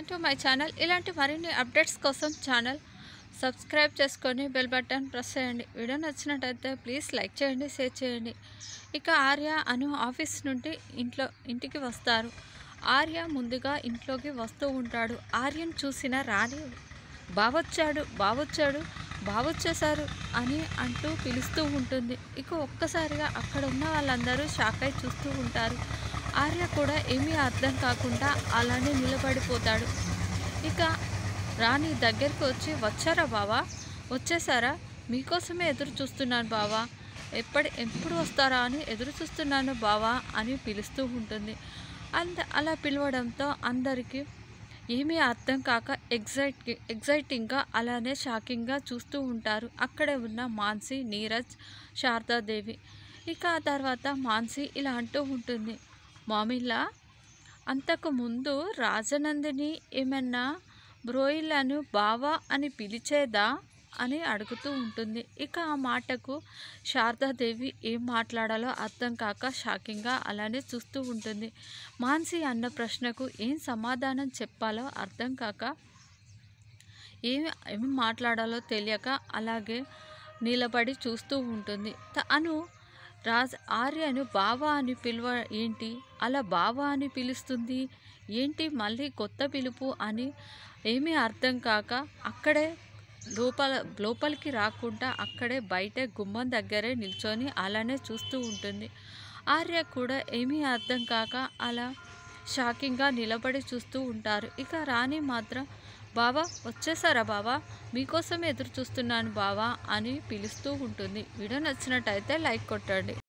Welcome to my channel. ఇలాంటి మరిన్ని updates కోసం ఛానల్ సబ్స్క్రైబ్ చేసుకొని బెల్ బటన్ ప్రెస్ చేయండి. వీడియో నచ్చినట్టయితే ప్లీజ్ లైక్ చేయండి, షేర్ చేయండి. ఇక ఆర్య అను ఆఫీస్ నుండి ఇంటికి వస్తారు. ఆర్య ముందుగా ఇంట్లోకి వస్తూ ఉంటాడు. ఆర్యను చూసిన రాణి బావొచ్చేశారు అని అంటూ పిలుస్తూ ఉంటుంది. ఇక ఒక్కసారిగా అక్కడ ఉన్న వాళ్ళందరూ షాక్ అయి చూస్తూ ఉంటారు. ఆర్య కూడా ఏమీ అర్థం కాకుండా అలానే నిలబడిపోతాడు. ఇక రాణి దగ్గరికి వచ్చి, వచ్చారా బావా, వచ్చేసారా, మీకోసమే ఎదురు చూస్తున్నాను బావా, ఎప్పుడు వస్తారా అని ఎదురు చూస్తున్నాను బావా అని పిలుస్తూ ఉంటుంది. అలా పిలవడంతో అందరికీ ఏమీ అర్థం కాక ఎగ్జైటింగ్గా అలానే షాకింగ్గా చూస్తూ ఉంటారు. అక్కడే ఉన్న మాన్సి, నీరజ్, శారదాదేవి. ఇక ఆ తర్వాత మాన్సి ఇలా అంటూ ఉంటుంది, మామిల్లా, అంతకుముందు రాజనందిని ఏమన్నా బ్రోయిలను బావా అని పిలిచేదా అని అడుగుతూ ఉంటుంది. ఇక ఆ మాటకు శారదాదేవి ఏం మాట్లాడాలో అర్థం కాక షాకింగ్గా అలానే చూస్తూ ఉంటుంది. మాన్సి అన్న ప్రశ్నకు ఏం సమాధానం చెప్పాలో అర్థం కాక ఏమి మాట్లాడాలో తెలియక అలాగే నిలబడి చూస్తూ ఉంటుంది. తను ఆర్యను బావా అని ఏంటి, అలా బావా అని పిలుస్తుంది ఏంటి, మళ్ళీ కొత్త పిలుపు అని ఏమీ అర్థం కాక అక్కడే లోపలికి రాకుండా అక్కడే బయట గుమ్మం దగ్గరే నిల్చొని అలానే చూస్తూ ఉంటుంది. ఆర్య కూడా ఏమీ అర్థం కాక అలా షాకింగ్గా నిలబడి చూస్తూ ఉంటారు. ఇక రాణి మాత్రం, బావా వచ్చేసారా బావా, మీకోసం ఎదురు చూస్తున్నాను బావా అని పిలుస్తూ ఉంటుంది. వీడియో నచ్చినట్టయితే లైక్ కొట్టండి.